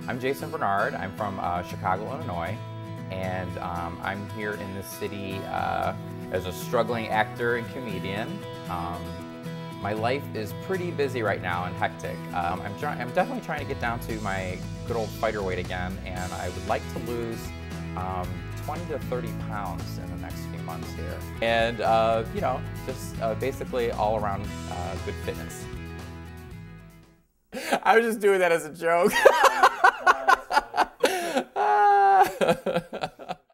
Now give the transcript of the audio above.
I'm Jason Bernard. I'm from Chicago, Illinois, and I'm here in this city as a struggling actor and comedian. My life is pretty busy right now and hectic. I'm definitely trying to get down to my good old fighter weight again, and I would like to lose 20 to 30 pounds in the next few months here. And, you know, just basically all around good fitness. I was just doing that as a joke.